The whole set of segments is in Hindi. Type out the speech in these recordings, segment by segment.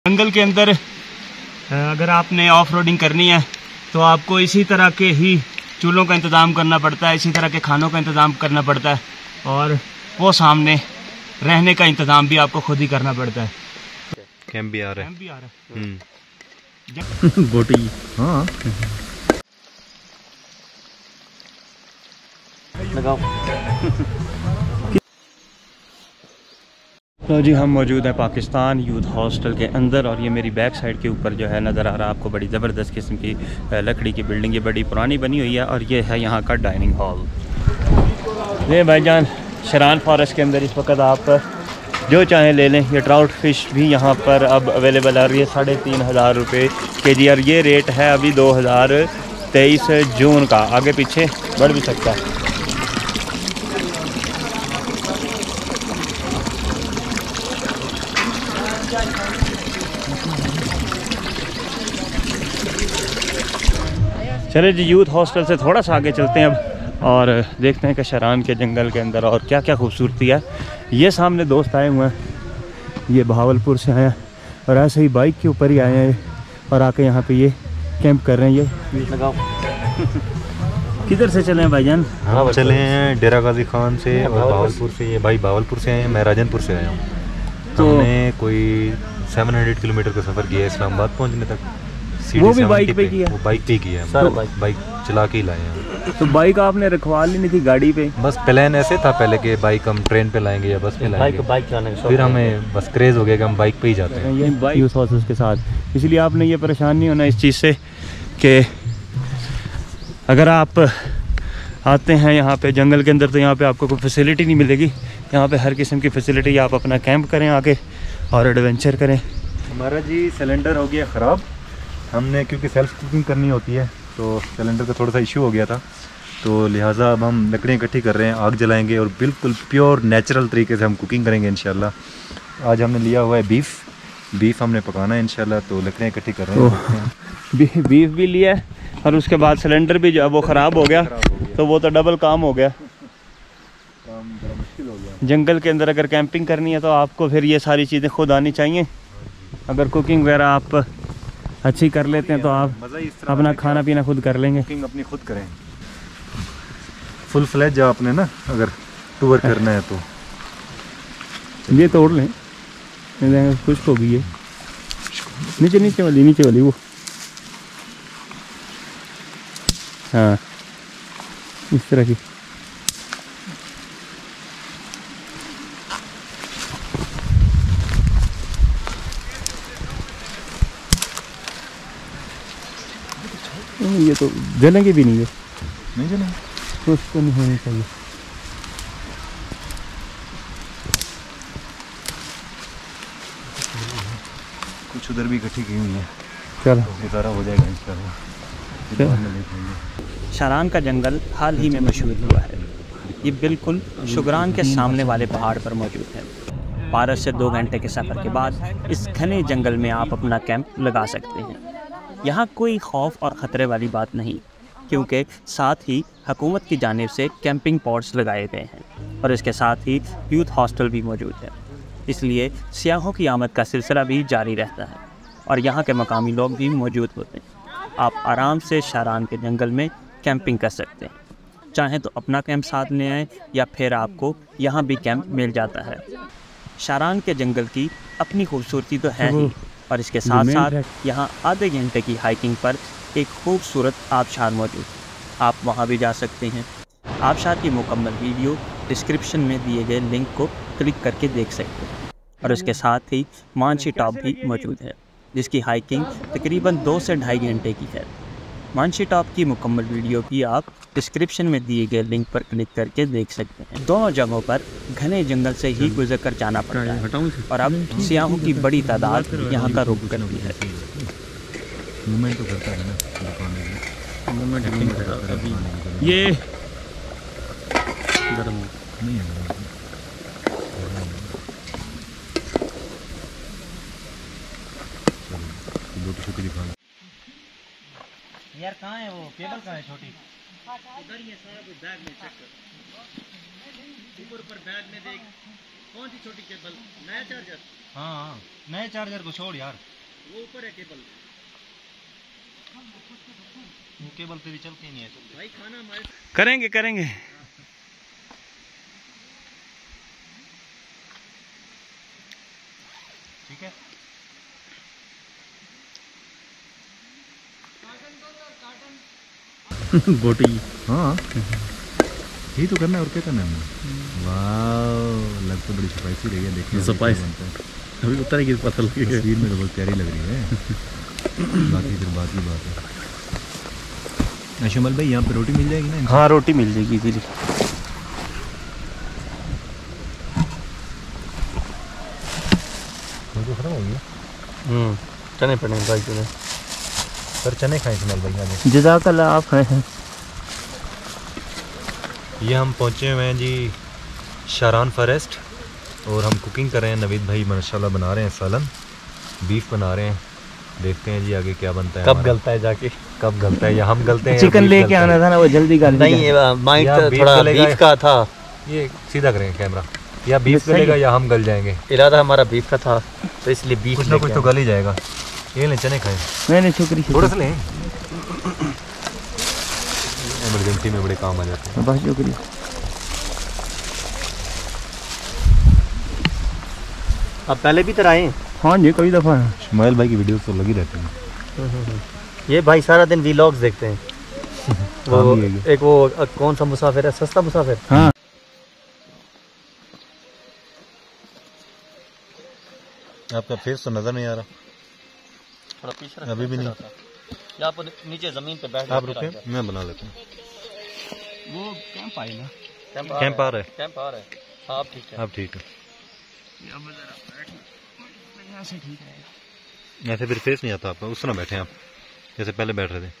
जंगल के अंदर अगर आपने ऑफ रोडिंग करनी है तो आपको इसी तरह के ही चूल्हों का इंतज़ाम करना पड़ता है, इसी तरह के खानों का इंतज़ाम करना पड़ता है और वो सामने रहने का इंतज़ाम भी आपको खुद ही करना पड़ता है। कैंप भी आ रहा है, बोटी हाँ लगाओ। तो जी हम मौजूद हैं पाकिस्तान यूथ हॉस्टल के अंदर और ये मेरी बैक साइड के ऊपर जो है नज़र आ रहा है आपको बड़ी ज़बरदस्त किस्म की लकड़ी की बिल्डिंग, ये बड़ी पुरानी बनी हुई है और ये है यहाँ का डाइनिंग हॉल। ये भाईजान शरान फॉरेस्ट के अंदर इस वक्त आप जो चाहें ले लें। ये ट्राउट फ़िश भी यहाँ पर अब अवेलेबल आ रही है 3,500 रुपये kg और ये रेट है अभी 2023 जून का, आगे पीछे बढ़ भी सकता है। चले जी यूथ हॉस्टल से थोड़ा सा आगे चलते हैं अब और देखते हैं कि शरान के जंगल के अंदर और क्या क्या खूबसूरती है। ये सामने दोस्त आए हुए हैं, ये बहावलपुर से आए हैं और ऐसे ही बाइक के ऊपर ही आए हैं और आके यहाँ पे ये कैंप कर रहे हैं। ये लगाओ। किधर से चले हैं भाईजान? हम चले हैं डेरा गाजी खान से और बहावलपुर से। ये भाई बहावलपुर से आए हैं, मैं राजनपुर से आया हूँ। तो हमने कोई 700 किलोमीटर का सफ़र किया है इस्लामाबाद पहुँचने तक। वो भी बाइक पे किया? वो बाइक पे किया है, बाइक चला के ही लाए हैं। तो बाइक आपने रखवा ली नहीं थी गाड़ी पे? बस प्लान ऐसे था पहले कि बाइक हम ट्रेन पे लाएंगे या बस पे लाएंगे, बाइक चलाने का फिर हमें बस क्रेज़ हो गया कि हम बाइक पे ही जाते हैं ये यूथ हॉस्टल के साथ। इसलिए आपने ये परेशान नहीं होना इस चीज़ से कि अगर आप आते हैं यहाँ पे जंगल के अंदर तो यहाँ पे आपको कोई फैसिलिटी नहीं मिलेगी। यहाँ पे हर किस्म की फैसिलिटी, आप अपना कैंप करें आके और एडवेंचर करें। हमारा जी सिलेंडर हो गया ख़राब, हमने क्योंकि सेल्फ कुकिंग करनी होती है तो सिलेंडर का थोड़ा सा इशू हो गया था, तो लिहाजा अब हम लकड़ियाँ इकट्ठी कर रहे हैं, आग जलाएंगे और बिल्कुल प्योर नेचुरल तरीके से हम कुकिंग करेंगे इंशाल्लाह। आज हमने लिया हुआ है बीफ हमने पकाना है इंशाल्लाह, तो लकड़ियाँ इकट्ठी कर रहे हैं। बीफ भी लिया है और उसके बाद सिलेंडर भी जो वो ख़राब हो गया तो वो तो डबल काम हो गया, काम बड़ा मुश्किल हो गया। जंगल के अंदर अगर कैंपिंग करनी है तो आपको फिर ये सारी चीज़ें खुद आनी चाहिए। अगर कुकिंग वगैरह आप अच्छी कर लेते हैं तो आप अपना खाना पीना खुद कर लेंगे, कुकिंग अपनी खुद करें। फुल फ्लेज आपने ना अगर टूर करना है तो ये तोड़ लें, खुश्क हो गई है। नीचे वाली वो, हाँ इस तरह की। ये तो जलेंगे भी नहीं है, नहीं जलेंगे, कुछ तो नहीं होनी चाहिए। कुछ उधर भी इकट्ठी की हुई है, चलो तो इदारा हो जाएगा इंशाल्लाह। शरान का जंगल हाल ही में मशहूर हुआ है। ये बिल्कुल शुगरान के सामने वाले पहाड़ पर मौजूद है। पारस से 2 घंटे के सफ़र के बाद इस घने जंगल में आप अपना कैंप लगा सकते हैं। यहाँ कोई खौफ और ख़तरे वाली बात नहीं, क्योंकि साथ ही हुकूमत की जानिब से कैंपिंग पॉट्स लगाए गए हैं और इसके साथ ही यूथ हॉस्टल भी मौजूद है। इसलिए सियाहों की आमद का सिलसिला भी जारी रहता है और यहाँ के मकामी लोग भी मौजूद होते हैं। आप आराम से शरान के जंगल में कैंपिंग कर सकते हैं। चाहें तो अपना कैंप साथ ले आएँ या फिर आपको यहाँ भी कैंप मिल जाता है। शरान के जंगल की अपनी खूबसूरती तो है ही और इसके साथ साथ यहाँ आधे घंटे की हाइकिंग पर एक खूबसूरत आबशार मौजूद है। आप वहाँ भी जा सकते हैं। आबशार की मुकम्मल वीडियो डिस्क्रिप्शन में दिए गए लिंक को क्लिक करके देख सकते हैं और उसके साथ ही मानसी टॉप भी मौजूद है, जिसकी हाइकिंग तकरीबन 2 से ढाई घंटे की है। मानसी टॉप की मुकम्मल वीडियो भी आप डिस्क्रिप्शन में दिए गए लिंक पर क्लिक करके देख सकते हैं। दोनों जगहों पर घने जंगल से ही गुजर कर जाना पड़ता है और अब सियाहों की बड़ी तादाद यहाँ का रुख करती है। ये यार कहाँ है वो केबल, कहाँ है छोटी? उधर ही है सारा, बैग में चेक कर, ऊपर बैग में देख। कौन सी छोटी केबल? नया चार्जर? हाँ नए चार्जर को छोड़ यार, वो ऊपर है केबल। वो केबल तेरी चलती नहीं है भाई खाना हमारे करेंगे करेंगे। ठीक है। बोटी। हाँ यही तो करना है और क्या करना है। वाह लग तो बड़ी स्पाइसी रही है, देखने स्पाइसी बनता है। अभी उतरेगी पता लगेगी। तस्वीर में तो बहुत प्यारी लग रही है। बाकी फिर बाकी बात है। अशमल भाई यहाँ पे रोटी मिल जाएगी ना? हाँ रोटी मिल जाएगी इजीली। तो खत्म हो गया। चने पड़ेंगे भाई चने। सर चने खाएं अशमल भाई आगे। जज़ाकल्लाह आप खाएं। ये हम पहुँचे हुए हैं जी शारान फॉरेस्ट और हम कुकिंग कर रहे हैं। नवीद भाई माशाल्लाह बना रहे हैं सालन, बीफ बना रहे हैं। देखते हैं जी आगे क्या बनता है। कब गलता है जाके? कब गलता है या हम गलते हैं? चिकन लेके आना था ना, वो जल्दी गल नहीं। माइक थोड़ा बीफ का था। ये सीधा करेंगे कैमरा। या बीफ गलेगा या हम गल जाएंगे। इरादा हमारा बीफ का था तो इसलिए बीफ कुछ ना कुछ तो गल ही जाएगा। ये लें चने खाएं। नहीं शुक्रिया। थोड़ा सा लें, इमरजेंसी में बड़े काम आ जाते हैं। बहुत शुक्रिया। आप पहले भी तो आए? हाँ जी कई दफ़ा। इस्माइल भाई की वीडियो तो लगी रहती हैं। ये भाई सारा दिन व्लॉग्स देखते हैं। वो एक वो कौन सा मुसाफिर है, सस्ता मुसाफिर। हाँ आपका फेस तो नजर नहीं आ रहा। थोड़ा पीछे अभी भी नहीं। या आप नीचे जमीन पे बैठ। आप रुके, मैं बना लेता हूँ। वो कैंप आई ना? कैंप आ रहा है। कैंप आ रहा है। हाँ आप ठीक है। आप ठीक है। यहाँ से ठीक है। ऐसे फिर फेस नहीं आता आपका। उस तरह बैठे हैं आप जैसे पहले बैठ रहे थे।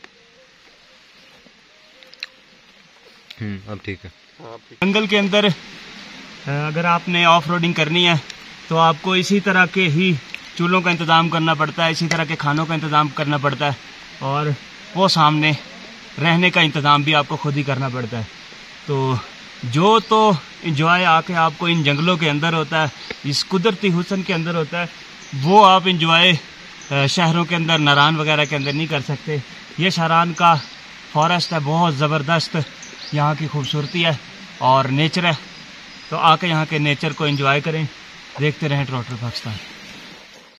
अब ठीक है। जंगल के अंदर अगर आपने ऑफ रोडिंग करनी है तो आपको इसी तरह के ही चूल्हों का इंतज़ाम करना पड़ता है, इसी तरह के खानों का इंतज़ाम करना पड़ता है और वो सामने रहने का इंतज़ाम भी आपको खुद ही करना पड़ता है। तो जो तो इंजॉय आके आपको इन जंगलों के अंदर होता है, इस कुदरती हुस्न के अंदर होता है, वो आप इंजॉय शहरों के अंदर नारान वगैरह के अंदर नहीं कर सकते। ये शारान का फॉरेस्ट है, बहुत ज़बरदस्त यहाँ की खूबसूरती है और नेचर है। तो आके यहाँ के नेचर को एंजॉय करें। देखते रहें ट्रॉटर पाकिस्तान।